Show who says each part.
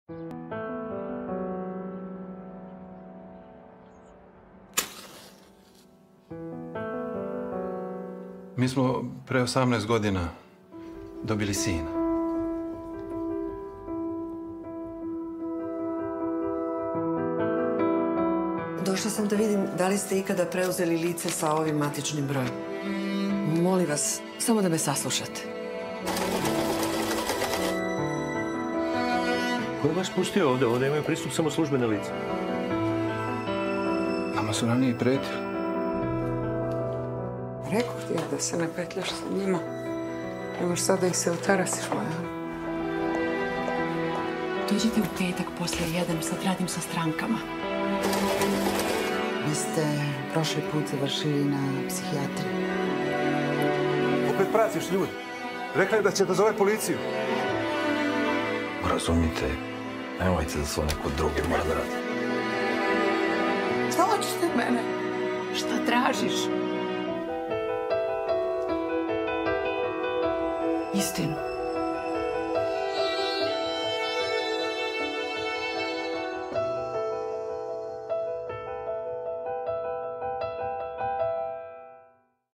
Speaker 1: Mi smo pre 18 godina dobili sina.
Speaker 2: Došla sam da vidim da li ste ikada preuzeli lice sa ovim matičnim brojem. Molim vas, samo da me saslušate.
Speaker 3: Ko je vas pustio ovde? Ovde imaju pristup samo službene lice.
Speaker 1: Nama su ranije pretili.
Speaker 4: Rekao ti ja da se ne petljaš sa njima. Nemaš sad da ih se utarasiš, moja.
Speaker 5: Dođite u petak posle 1, sad radim sa strankama.
Speaker 2: Vi ste prošli put završili na psihijatriji.
Speaker 6: Opet pratiš ljudi. Rekla je da će da zove policiju.
Speaker 7: Razumite, nemojte da svoj neko drugi mora da radi.
Speaker 4: Šta hoćete od mene? Šta tražiš?
Speaker 5: Istinu.